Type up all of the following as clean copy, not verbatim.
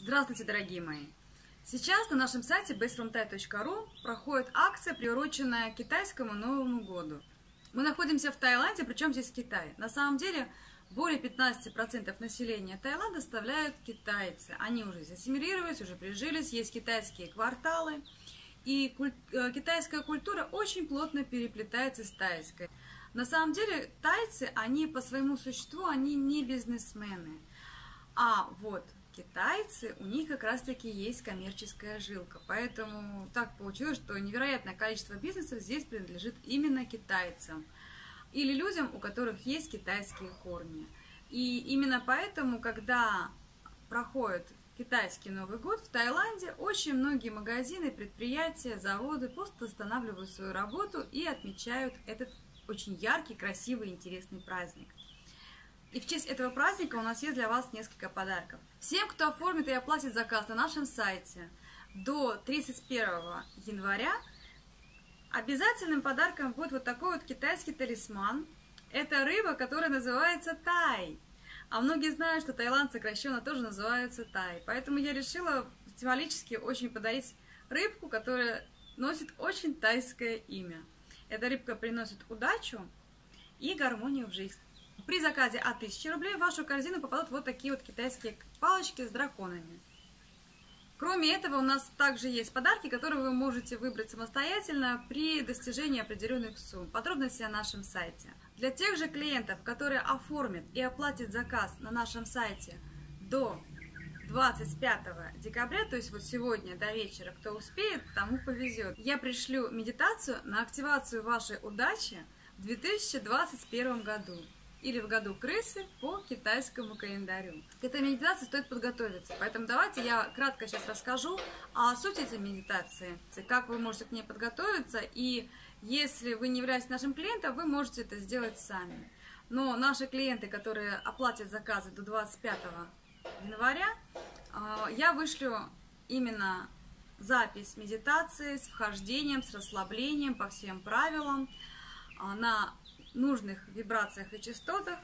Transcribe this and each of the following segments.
Здравствуйте, дорогие мои! Сейчас на нашем сайте bestfromthai.ru проходит акция, приуроченная к китайскому Новому году. Мы находимся в Таиланде, причем здесь Китай. На самом деле, более 15% населения Таиланда составляют китайцы. Они уже ассимилировались, уже прижились, есть китайские кварталы. И китайская культура очень плотно переплетается с тайской. На самом деле, тайцы, они по своему существу, они не бизнесмены. А вот китайцы, у них как раз-таки есть коммерческая жилка. Поэтому так получилось, что невероятное количество бизнесов здесь принадлежит именно китайцам. Или людям, у которых есть китайские корни. И именно поэтому, когда проходит китайский Новый год в Таиланде, очень многие магазины, предприятия, заводы просто останавливают свою работу и отмечают этот очень яркий, красивый, интересный праздник. И в честь этого праздника у нас есть для вас несколько подарков. Всем, кто оформит и оплатит заказ на нашем сайте до 31 января, обязательным подарком будет вот такой вот китайский талисман. Это рыба, которая называется тай. А многие знают, что Таиланд сокращенно тоже называется тай. Поэтому я решила символически очень подарить рыбку, которая носит очень тайское имя. Эта рыбка приносит удачу и гармонию в жизнь. При заказе от 1000 рублей в вашу корзину попадут вот такие вот китайские палочки с драконами. Кроме этого, у нас также есть подарки, которые вы можете выбрать самостоятельно при достижении определенных сумм. Подробности на нашем сайте. Для тех же клиентов, которые оформят и оплатят заказ на нашем сайте до 25 декабря, то есть вот сегодня до вечера, кто успеет, тому повезет, я пришлю медитацию на активацию вашей удачи в 2021 году. Или в году крысы по китайскому календарю. К этой медитации стоит подготовиться, поэтому давайте я кратко сейчас расскажу о сути этой медитации, как вы можете к ней подготовиться, и если вы не являетесь нашим клиентом, вы можете это сделать сами. Но наши клиенты, которые оплатят заказы до 25 января, я вышлю именно запись медитации с вхождением, с расслаблением по всем правилам, на нужных вибрациях и частотах.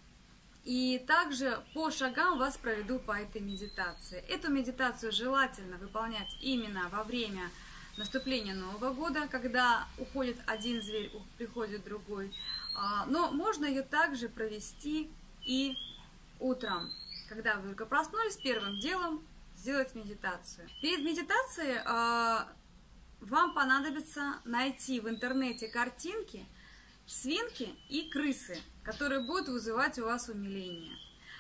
И также по шагам вас проведу по этой медитации. Эту медитацию желательно выполнять именно во время наступления Нового года, когда уходит один зверь, приходит другой. Но можно ее также провести и утром, когда вы только проснулись, первым делом сделать медитацию. Перед медитацией вам понадобится найти в интернете картинки свинки и крысы, которые будут вызывать у вас умиление.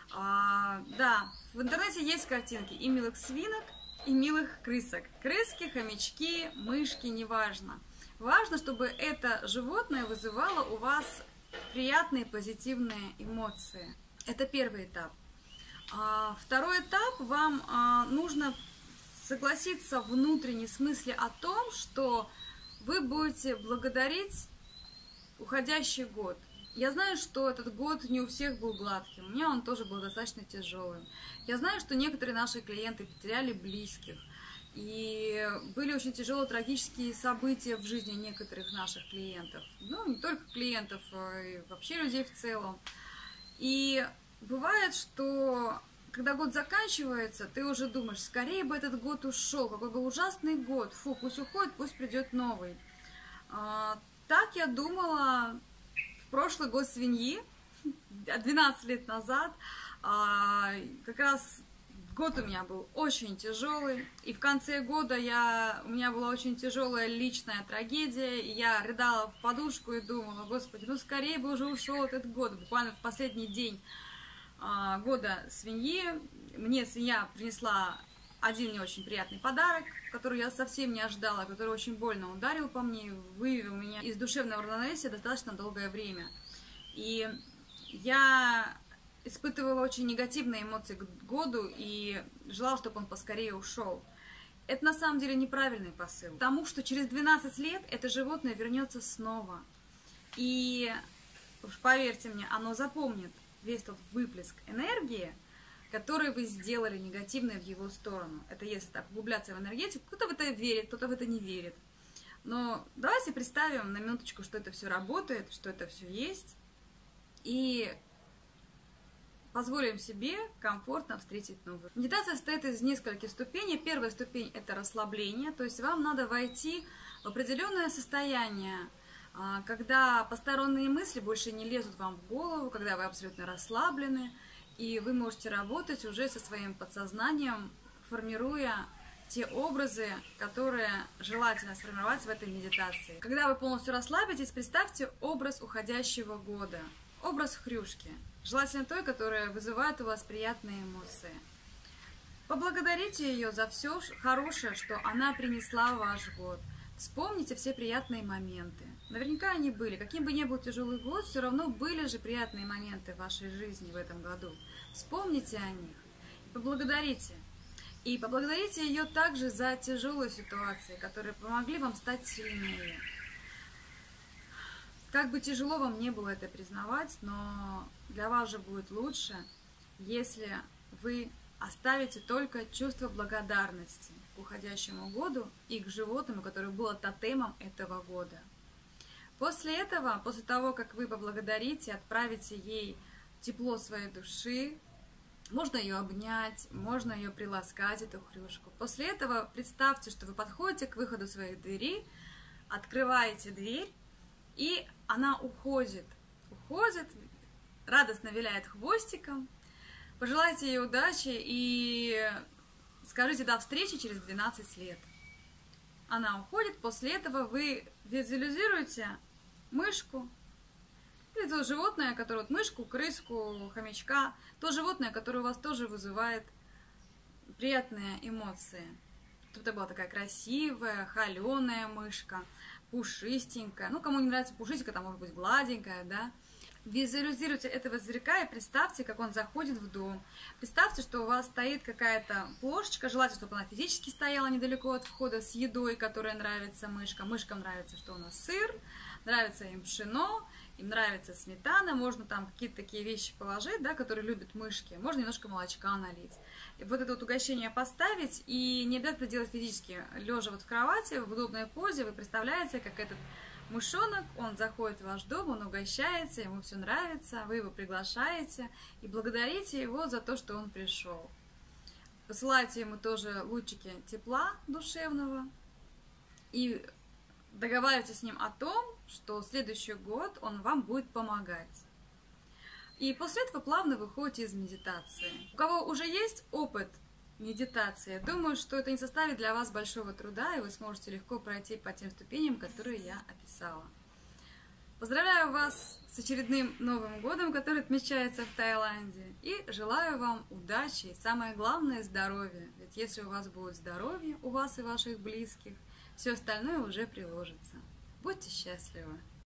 Да, в интернете есть картинки и милых свинок, и милых крысок. Крыски, хомячки, мышки, неважно. Важно, чтобы это животное вызывало у вас приятные, позитивные эмоции. Это первый этап. Второй этап, вам нужно согласиться в внутренней смысле о том, что вы будете благодарить уходящий год. Я знаю, что этот год не у всех был гладким. У меня он тоже был достаточно тяжелым. Я знаю, что некоторые наши клиенты потеряли близких. И были очень тяжелые, трагические события в жизни некоторых наших клиентов. Ну, не только клиентов, а и вообще людей в целом. И бывает, что когда год заканчивается, ты уже думаешь, скорее бы этот год ушел. Какой бы ужасный год. Фу, пусть уходит, пусть придет новый. Так я думала в прошлый год свиньи, 12 лет назад. Как раз год у меня был очень тяжелый. И в конце года у меня была очень тяжелая личная трагедия. И я рыдала в подушку и думала, господи, ну скорее бы уже ушел этот год. Буквально в последний день года свиньи мне свинья принесла один не очень приятный подарок, который я совсем не ожидала, который очень больно ударил по мне, вывел меня из душевного равновесия достаточно долгое время. И я испытывала очень негативные эмоции к году и желала, чтобы он поскорее ушел. Это на самом деле неправильный посыл, потому что через 12 лет это животное вернется снова. И уж поверьте мне, оно запомнит весь тот выплеск энергии, которые вы сделали негативные в его сторону. Это если так углубляться в энергетику, кто-то в это верит, кто-то в это не верит. Но давайте представим на минуточку, что это все работает, что это все есть. И позволим себе комфортно встретить новый. Медитация состоит из нескольких ступеней. Первая ступень – это расслабление, то есть вам надо войти в определенное состояние, когда посторонние мысли больше не лезут вам в голову, когда вы абсолютно расслаблены, и вы можете работать уже со своим подсознанием, формируя те образы, которые желательно сформировать в этой медитации. Когда вы полностью расслабитесь, представьте образ уходящего года, образ хрюшки, желательно той, которая вызывает у вас приятные эмоции. Поблагодарите ее за все хорошее, что она принесла в ваш год. Вспомните все приятные моменты. Наверняка они были. Каким бы ни был тяжелый год, все равно были же приятные моменты в вашей жизни в этом году. Вспомните о них и поблагодарите. И поблагодарите ее также за тяжелые ситуации, которые помогли вам стать сильнее. Как бы тяжело вам не было это признавать, но для вас же будет лучше, если вы оставите только чувство благодарности к уходящему году и к животному, которое было тотемом этого года. После этого, после того, как вы поблагодарите, отправите ей тепло своей души, можно ее обнять, можно ее приласкать, эту хрюшку. После этого представьте, что вы подходите к выходу своей двери, открываете дверь, и она уходит, радостно виляет хвостиком. Пожелайте ей удачи и скажите до встречи через 12 лет. Она уходит, после этого вы визуализируете мышку, или то животное, которое, вот мышку, крыску, хомячка, то животное, которое у вас тоже вызывает приятные эмоции. Тут была такая красивая, холеная мышка, пушистенькая. Ну, кому не нравится пушистенькая, там может быть гладенькая, да. Визуализируйте этого зверька и представьте, как он заходит в дом. Представьте, что у вас стоит какая-то плошечка, желательно, чтобы она физически стояла недалеко от входа с едой, которая нравится мышкам. Мышкам нравится, что у нас сыр, нравится им пшено, им нравится сметана, можно там какие-то такие вещи положить, да, которые любят мышки, можно немножко молочка налить. И вот это вот угощение поставить, и не обязательно делать физически. Лежа вот в кровати, в удобной позе, вы представляете, как этот мышонок, он заходит в ваш дом, он угощается, ему все нравится, вы его приглашаете и благодарите его за то, что он пришел. Посылайте ему тоже лучики тепла душевного и договаривайтесь с ним о том, что следующий год он вам будет помогать. И после этого плавно выходите из медитации. У кого уже есть опыт медитации, думаю, что это не составит для вас большого труда, и вы сможете легко пройти по тем ступеням, которые я описала. Поздравляю вас с очередным Новым годом, который отмечается в Таиланде, и желаю вам удачи и, самое главное, здоровья. Ведь если у вас будет здоровье, у вас и ваших близких, все остальное уже приложится. Будьте счастливы!